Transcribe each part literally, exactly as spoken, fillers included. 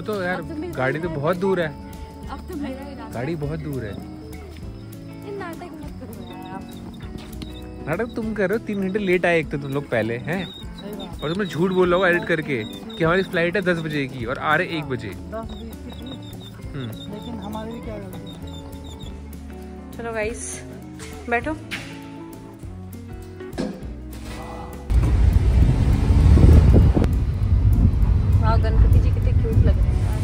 तो यार गाड़ी तो बहुत दूर है। अब तो मेरा गाड़ी बहुत दूर है। नाटक मत करो यार आप। नाटक तुम कर रहे हो, तीन घंटे लेट आए एक तो तुम लोग पहले हैं, और तुमने झूठ बोल रहा हो एडिट करके कि हमारी फ्लाइट है दस बजे की और आ रहे एक बजे। लेकिन हमारी भी क्या गलती है। चलो गाइस बैठो। वाह गणपति जी कितने क्यूट लग रहे हैं यार।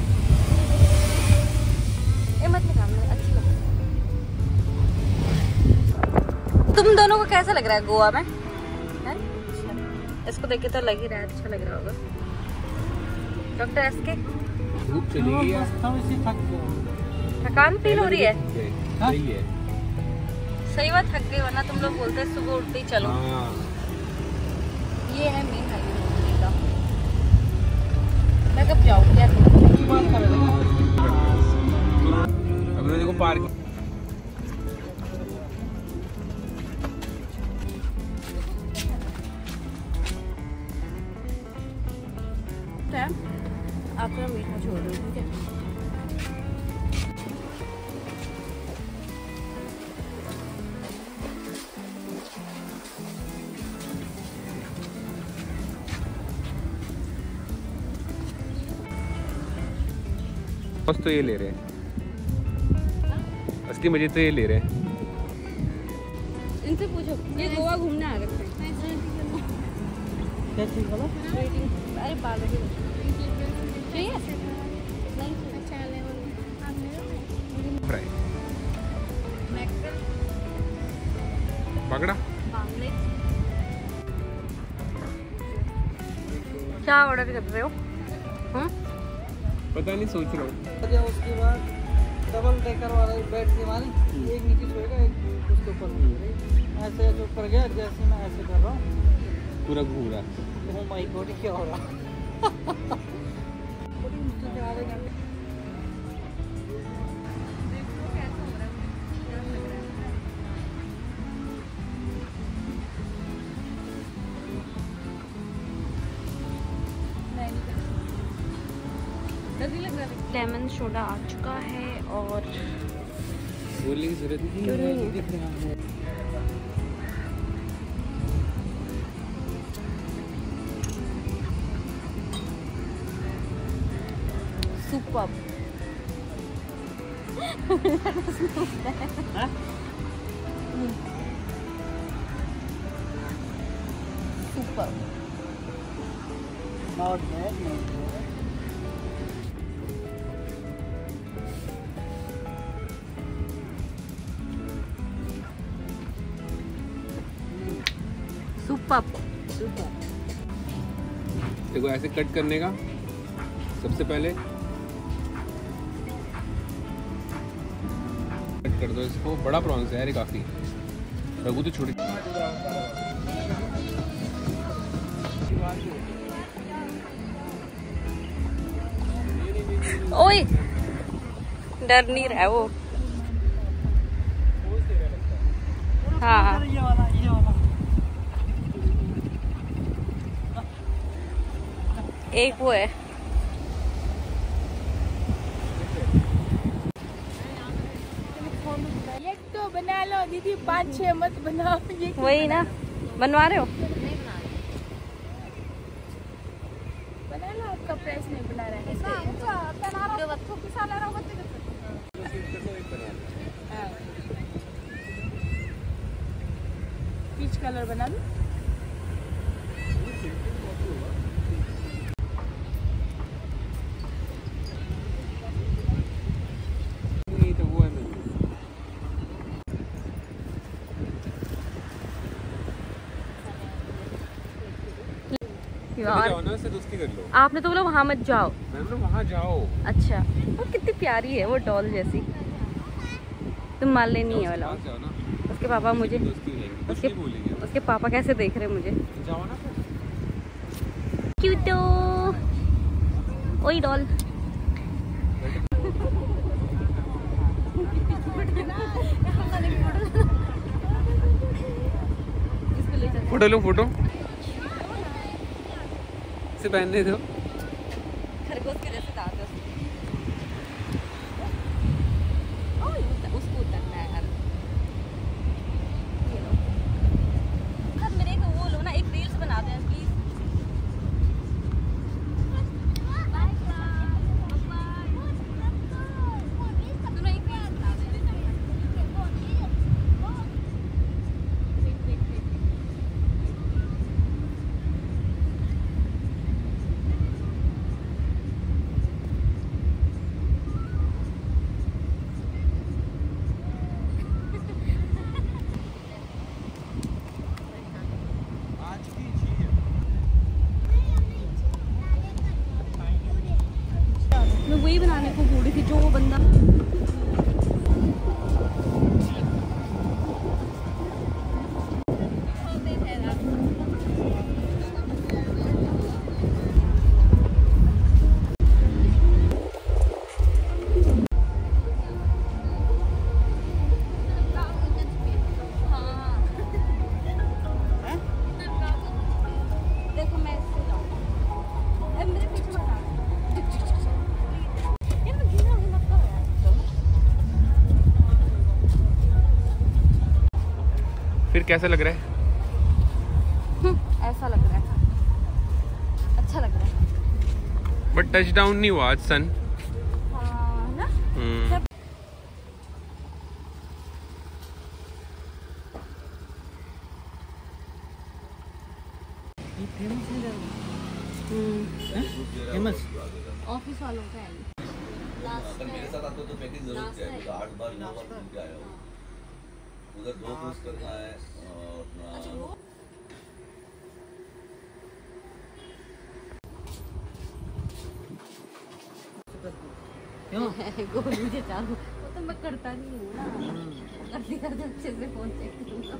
ये मत निकालना, अच्छे लग रहे हैं। तुम दोनों को कैसा लग रहा है गोवा में? है? इसको देख के तो लग ही रहा है अच्छा लग रहा होगा। डॉक्टर एस के धूप चली गई है, थकान फील हो रही है? सही है, सही बात, थक गई, वरना तुम लोग बोलते हैं सुबह उठते ही चलो। ये है मेन हाईवे का। मैं कब जाऊँ यार? अब देखो पार्क आप थोड़ा मीठा छोड़ दो ठीक है। बस तो ये ले रहे हैं, असली मजे तो ये ले रहे हैं। इनसे पूछो, ये गोवा घूमने आ रखे हैं। क्या चीज बोला? अरे बाल चाहिए फ्राई पकड़ा। क्या ऑर्डर कर रहे हो? हम्म पता नहीं, सोच रहा हूँ। उसके बाद डबल डेकर वाला बेड की वाली, एक नीचे सोएगा एक उसके ऊपर। ऐसे जो ऊपर गया, जैसे मैं ऐसे कर रहा हूँ पूरा घूम रहा है। ओह माय गॉड क्या हो रहा है? बड़ी मुश्किल से आधे घंटे लेमन सोडा आ चुका है और बोलने की जरूरत नहीं है। Super super not bad, not bad. Super super. देखो ऐसे कट करने का, सबसे पहले कट कर दो इसको। बड़ा प्रॉन्स है यार ये काफी, रघु तो छोटी। ओए डर नहीं रहा है वो। हाँ एक वो है एक तो बना लो दीदी, पाँच छह मत बनाओ। ये वही ना बनवा रहे हो? बना लो, आपका प्राइस नहीं बना रहा है। पीच कलर बना लो। यार से दोस्ती कर लो। आपने तो बोला वहाँ मत जाओ। मैं बोला वहाँ जाओ। अच्छा, वो कितनी प्यारी है वो डॉल जैसी। तुम मान लेनी है वाला। उसके पापा मुझे उसके उसके पापा कैसे देख रहे मुझे। जाओ ना क्यूटो ओए डॉल। फोटो लो, फोटो से पहनने दो। खरगोश के जैसे दांत है उसके। फिर कैसा लग रहा है? ऐसा लग रहा है, अच्छा लग रहा है। बट टच डाउन नहीं हुआ आज सन। हाँ ना। हम्म। फेमस नहीं जाएगा हम्म। फेमस ऑफिस वालों का है। अगर मेरे साथ आते हो तो पैकेज जरूर चाहिए, तो आठ बार नौ बार घूम के आया हो। उधर दो क्रूज करना है और अपना गोलू मुझे चालू, वो तो मैं करता नहीं हूँ ना, करते करते अच्छे से फोन चेक करूँगा।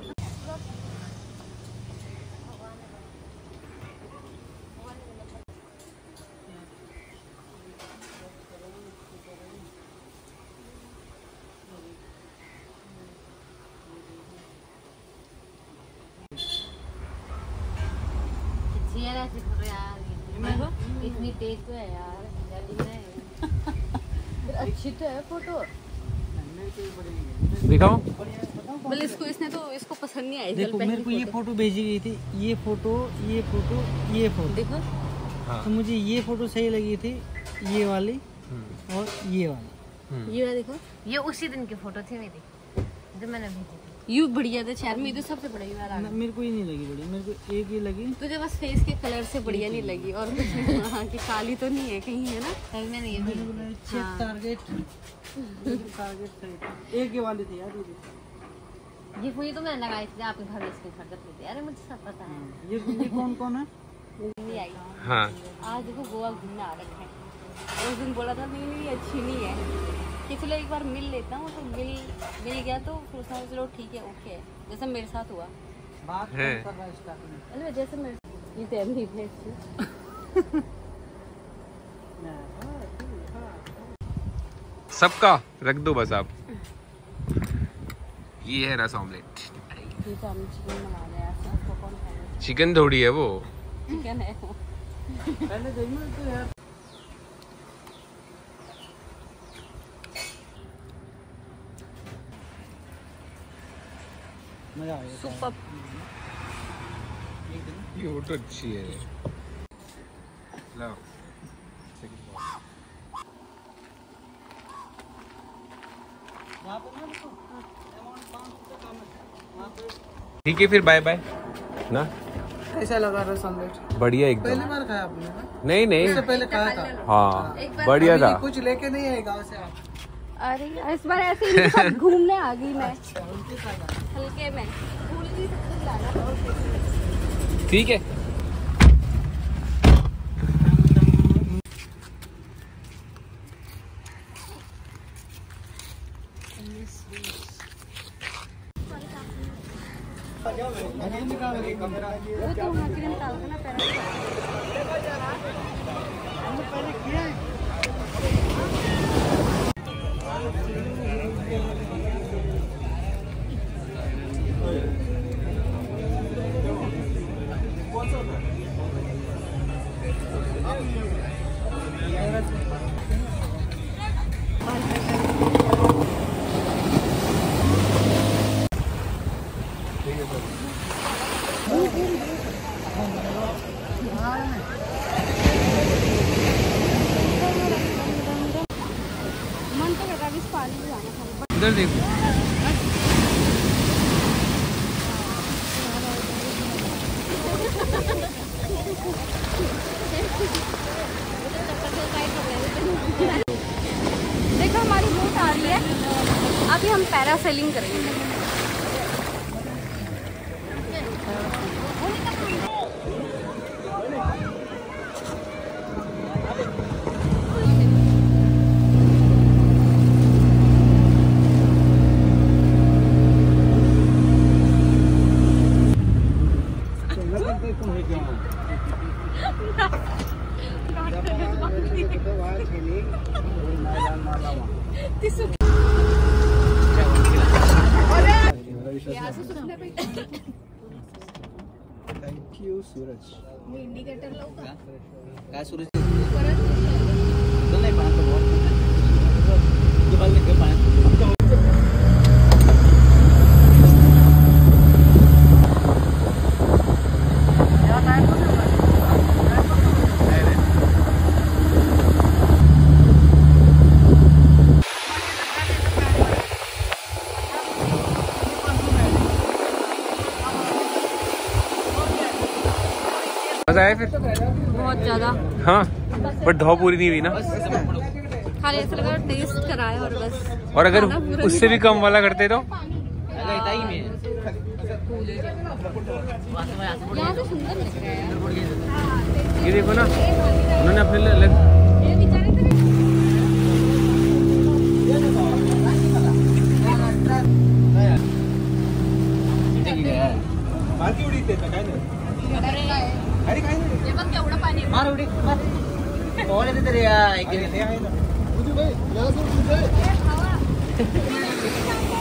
इतनी तेज तो है यार, अच्छी तो है फोटो। दिखाओ। बोले इसको, इसने तो इसको पसंद नहीं आई। देखो मेरे को ये फोटो भेजी गई थी, ये फोटो ये फोटो ये फोटो देखो। हाँ। तो मुझे ये फोटो सही लगी थी, ये वाली और ये वाली। ये वाला देखो, ये उसी दिन की फोटो थी मेरी जो मैंने भेजी थी। यू बढ़िया था शहर में, तो सबसे बढ़िया वाला। ना, मेरे को ये नहीं लगी बड़ी, मेरे को एक ही लगी। तुझे बस फेस के कलर से बढ़िया नहीं लगी और कुछ नहीं। हाँ कि काली तो नहीं है कहीं, है ना। तभी मैंने ये भेजी थी। चेक टारगेट टारगेट सही था। एक ही वाली थी यार ये। ये पूरी तो मैंने लगाई थी, आपके घर में स्क्रीनशॉट कर ली थी। अरे मुझे सब पता है। ये ये कौन कौन है? नहीं आई। हाँ। आज देखो गोवा घूमने आ रखा है। उस दिन बोला था नहीं नहीं अच्छी नहीं है, कि चलो एक बार मिल लेता हूँ। तो मिल मिल गया तो फिर सोचा चलो ठीक है ओके है, जैसे मेरे साथ हुआ बात है। कर रहा है स्टार्टिंग अरे जैसे मेरे ये तो अभी भेज सबका रख दो बस आप। ये है रस ऑमलेट। ये तो हम चिकन बना रहे हैं, आपको कौन खाएगा? चिकन थोड़ी है वो। चिकन है वो। पहले देखना तो यार। मजा आया। सुपर। ये फोटो अच्छी है। लाओ। ठीक है फिर बाय बाय ना। कैसा लगा रस ऑमलेट? बढ़िया पहली एकदम। बार खाया आपने ना? नहीं नहीं। इससे पहले खाया था। हाँ बढ़िया था। कुछ लेके नहीं आए गाँव से आप? अरे इस बार ऐसे ही सब घूमने आ गई मैं, हल्के में भूल गई सब कुछ लाना। ठीक है। वो तो वहाँ के दिन डालता ना पैरा। पहले किया है। मन तो लगा इस पानी में जाना था। इधर देखो। देखो हमारी बोट आ रही है, अभी हम पैरासेलिंग करेंगे। Thank you Suraj. इंडिकेटर लावू का? काय सूरज? परत नाही पाण्यात पाण्यात मजा आया फिर? बहुत ज्यादा। हाँ बट धौ पूरी नहीं हुई ना। खाली ऐसा लगा टेस्ट कराया और बस। और अगर उससे भी कम वाला करते तो? यहाँ तो सुंदर लग रहा है। ये देखो ना, उन्होंने अपने लिए अलग पाणी